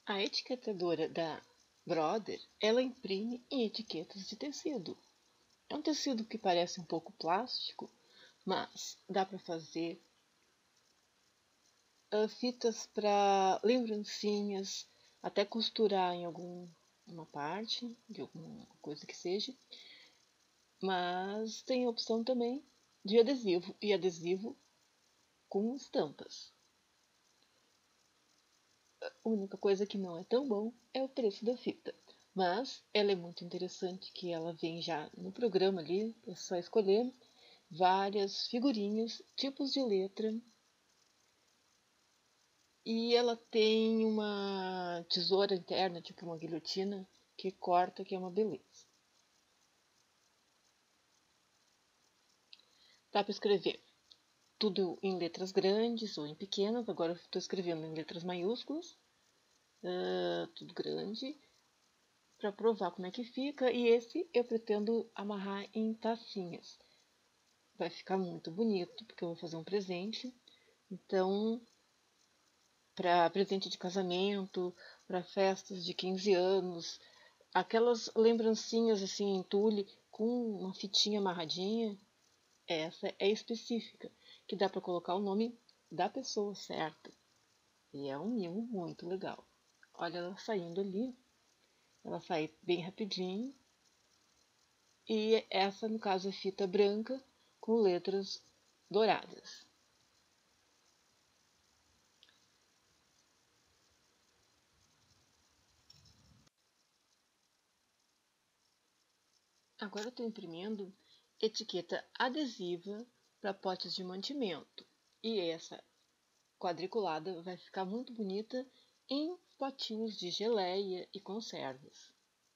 A etiquetadora da Brother, ela imprime em etiquetas de tecido. É um tecido que parece um pouco plástico, mas dá para fazer fitas para lembrancinhas, até costurar em alguma parte, de alguma coisa que seja. Mas tem a opção também de adesivo, e adesivo com estampas. A única coisa que não é tão bom é o preço da fita. Mas ela é muito interessante, que ela vem já no programa ali, é só escolher várias figurinhas, tipos de letra. E ela tem uma tesoura interna, tipo uma guilhotina, que corta, que é uma beleza. Dá para escrever tudo em letras grandes ou em pequenas. Agora eu estou escrevendo em letras maiúsculas, tudo grande, para provar como é que fica. E esse eu pretendo amarrar em tacinhas. Vai ficar muito bonito, porque eu vou fazer um presente. Então, para presente de casamento, para festas de 15 anos, aquelas lembrancinhas assim em tule com uma fitinha amarradinha, essa é específica, que dá para colocar o nome da pessoa certa. E é um mimo muito legal. Olha ela saindo ali, ela sai bem rapidinho. E essa, no caso, é fita branca com letras douradas. Agora eu estou imprimindo etiqueta adesiva para potes de mantimento. E essa quadriculada vai ficar muito bonita em potinhos de geleia e conservas.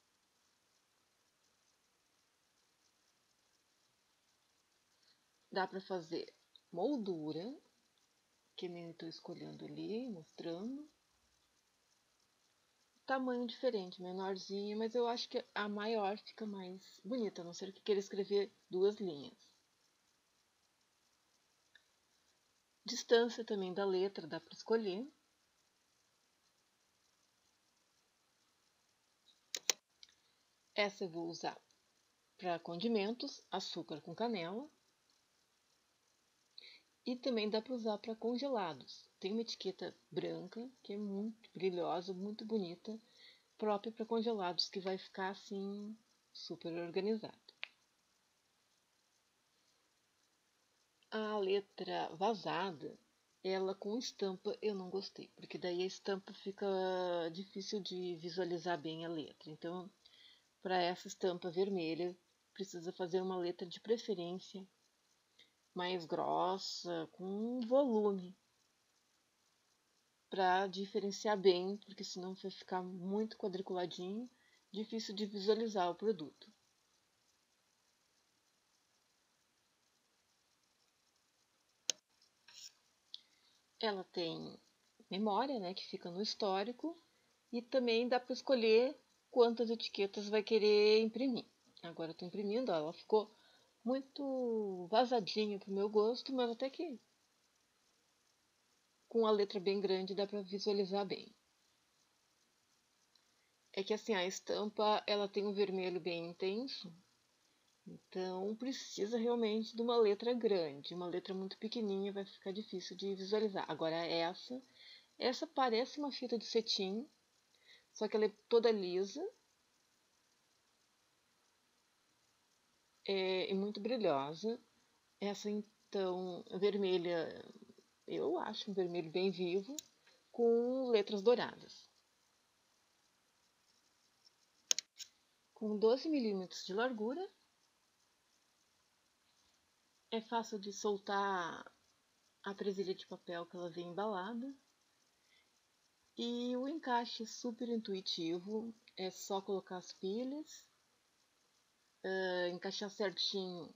Dá para fazer moldura, que nem estou escolhendo ali, mostrando. Tamanho diferente, menorzinho, mas eu acho que a maior fica mais bonita, a não ser que queira escrever 2 linhas. Distância também da letra dá para escolher. Essa eu vou usar para condimentos, açúcar com canela. E também dá para usar para congelados. Tem uma etiqueta branca, que é muito brilhosa, muito bonita, própria para congelados, que vai ficar assim super organizado. A letra vazada, ela com estampa eu não gostei, porque daí a estampa fica difícil de visualizar bem a letra. Então, para essa estampa vermelha, precisa fazer uma letra de preferência mais grossa, com volume, para diferenciar bem, porque senão vai ficar muito quadriculadinho, difícil de visualizar o produto. Ela tem memória, né, que fica no histórico, e também dá para escolher quantas etiquetas vai querer imprimir. Agora eu estou imprimindo, ó, ela ficou muito vazadinha para o meu gosto, mas até que com a letra bem grande dá para visualizar bem. É que assim, a estampa ela tem um vermelho bem intenso, então precisa realmente de uma letra grande. Uma letra muito pequenininha vai ficar difícil de visualizar. Agora essa parece uma fita de cetim, só que ela é toda lisa, e muito brilhosa. Essa então vermelha, eu acho um vermelho bem vivo, com letras douradas. Com 12 milímetros de largura, é fácil de soltar a presilha de papel que ela vem embalada. E o encaixe é super intuitivo, é só colocar as pilhas, encaixar certinho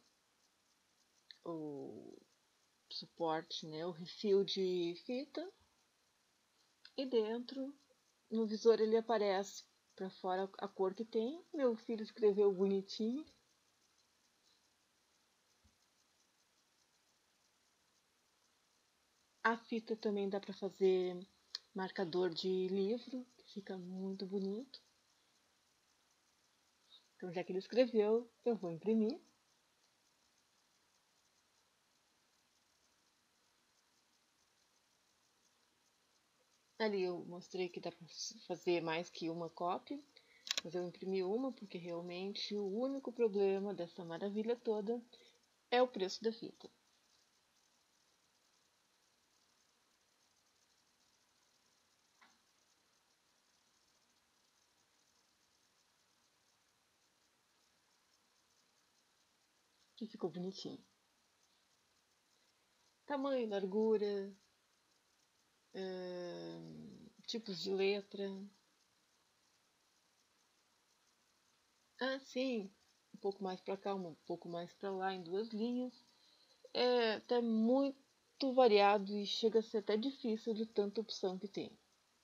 o suporte, né, o refil de fita, e dentro, no visor ele aparece para fora a cor que tem. Meu filho escreveu bonitinho. A fita também dá para fazer marcador de livro, que fica muito bonito. Então, já que ele escreveu, eu vou imprimir. Ali eu mostrei que dá para fazer mais que uma cópia, mas eu imprimi uma porque realmente o único problema dessa maravilha toda é o preço da fita. Que ficou bonitinho. Tamanho, largura, tipos de letra. Ah, sim, um pouco mais para cá, um pouco mais para lá, em 2 linhas. É até muito variado e chega a ser até difícil de tanta opção que tem.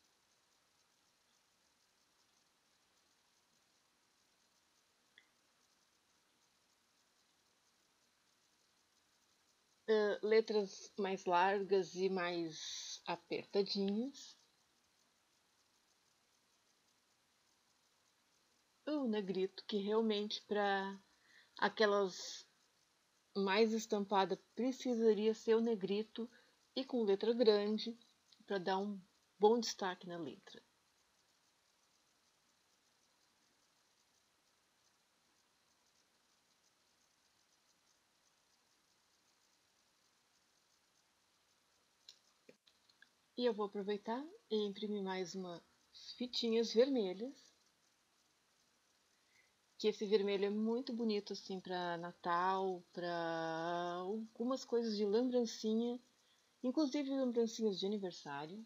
Letras mais largas e mais apertadinhas. O negrito, que realmente para aquelas mais estampada precisaria ser o negrito e com letra grande para dar um bom destaque na letra. E eu vou aproveitar e imprimir mais umas fitinhas vermelhas, que esse vermelho é muito bonito assim para Natal, para algumas coisas de lembrancinha, inclusive lembrancinhas de aniversário.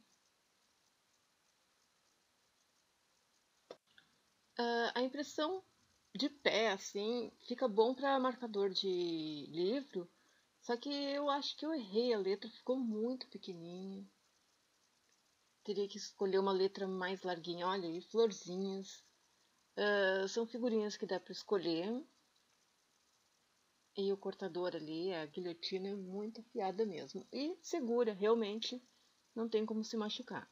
A impressão de pé, assim, fica bom para marcador de livro, só que eu acho que eu errei, a letra ficou muito pequenininha. Teria que escolher uma letra mais larguinha. Olha aí, florzinhas. São figurinhas que dá para escolher. E o cortador ali, a guilhotina é muito afiada mesmo. E segura, realmente, não tem como se machucar.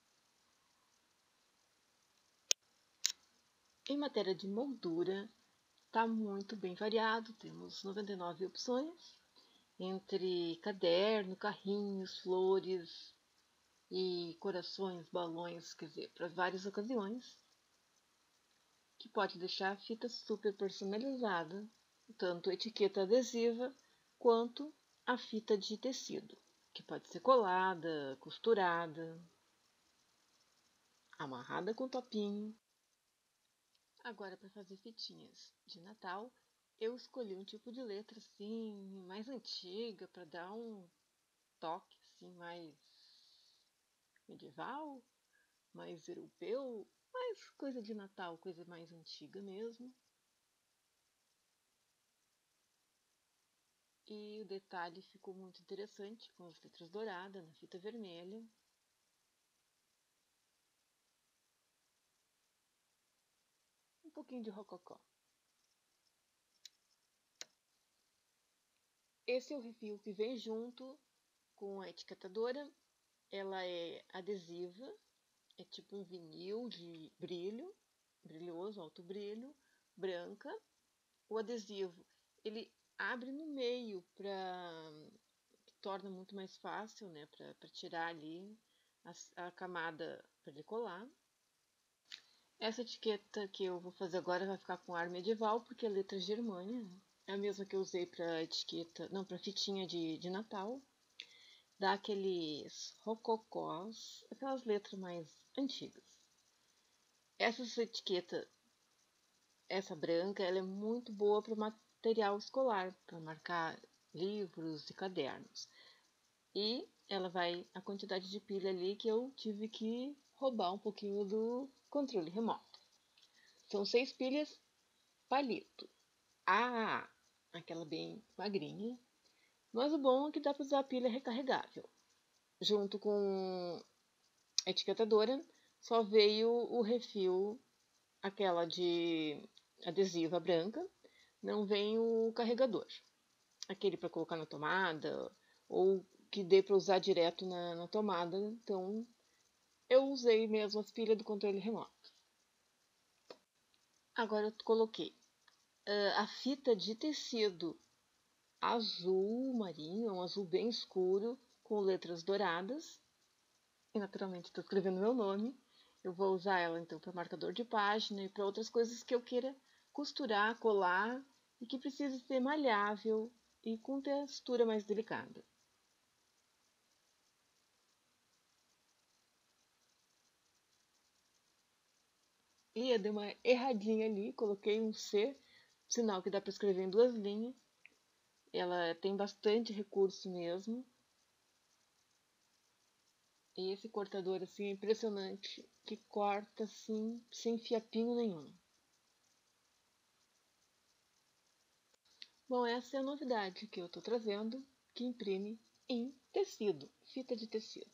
Em matéria de moldura, está muito bem variado. Temos 99 opções. Entre caderno, carrinhos, flores e corações, balões, quer dizer, para várias ocasiões, que pode deixar a fita super personalizada, tanto a etiqueta adesiva quanto a fita de tecido, que pode ser colada, costurada, amarrada com topinho. Agora, para fazer fitinhas de Natal, eu escolhi um tipo de letra assim, mais antiga, para dar um toque assim, mais medieval, mais europeu, mais coisa de Natal, coisa mais antiga mesmo. E o detalhe ficou muito interessante com as letras douradas na fita vermelha. Um pouquinho de rococó. Esse é o refil que vem junto com a etiquetadora. Ela é adesiva, é tipo um vinil de brilho, brilhoso, alto brilho, branca. O adesivo, ele abre no meio para torna muito mais fácil, né, para tirar ali a camada para decolar. Essa etiqueta que eu vou fazer agora vai ficar com ar medieval, porque é letra germânia. É a mesma que eu usei para etiqueta, não, para fitinha de Natal. Dá aqueles rococós, aquelas letras mais antigas. Essa etiqueta, essa branca, ela é muito boa para material escolar, para marcar livros e cadernos. E ela vai a quantidade de pilha ali que eu tive que roubar um pouquinho do controle remoto. São 6 pilhas palito. Aquela bem magrinha. Mas o bom é que dá para usar a pilha recarregável. Junto com a etiquetadora, só veio o refil, aquela de adesiva branca, não vem o carregador. Aquele para colocar na tomada, ou que dê para usar direto na tomada. Então, eu usei mesmo as pilhas do controle remoto. Agora eu coloquei a fita de tecido azul marinho, um azul bem escuro, com letras douradas. E naturalmente estou escrevendo meu nome. Eu vou usar ela então para marcador de página e para outras coisas que eu queira costurar, colar e que precise ser malhável e com textura mais delicada. E eu dei uma erradinha ali, coloquei um C, sinal que dá para escrever em 2 linhas. Ela tem bastante recurso mesmo. E esse cortador assim é impressionante, que corta assim sem fiapinho nenhum. Bom, essa é a novidade que eu estou trazendo, que imprime em tecido, fita de tecido.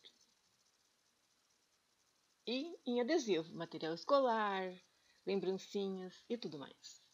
E em adesivo, material escolar, lembrancinhas e tudo mais.